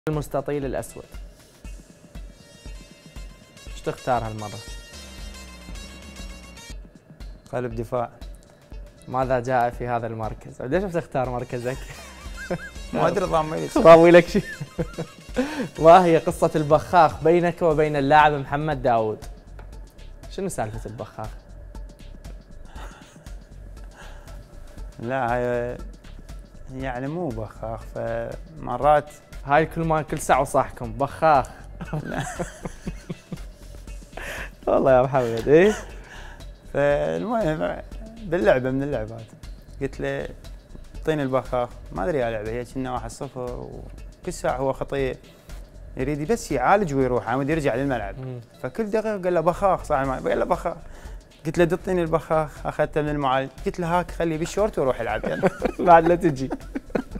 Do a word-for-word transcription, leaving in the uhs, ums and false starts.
المستطيل الأسود. ايش تختار هالمرة؟ قلب دفاع. ماذا جاء في هذا المركز؟ ليش بتختار مركزك؟ ما ادري ضامن راوي لك شيء. ما هي قصة البخاخ بينك وبين اللاعب محمد داوود؟ شنو سالفة البخاخ؟ لا هاي يعني مو بخاخ، فمرات هاي كل ما كل ساعة وصاحكم بخاخ. والله يا محمد ايه. فالمهم باللعبة من اللعبات قلت له اعطيني البخاخ، ما ادري يا لعبة هي كنا واحد صفر وكل ساعة هو خطية يريد بس يعالج ويروح عمود يرجع للملعب. مم. فكل دقيقة قال له بخاخ صاحي معي، قال له بخاخ. قلت له اعطيني البخاخ، اخذته من المعالج، قلت له هاك خليه بالشورت وروح العب يلا. بعد لا تجي.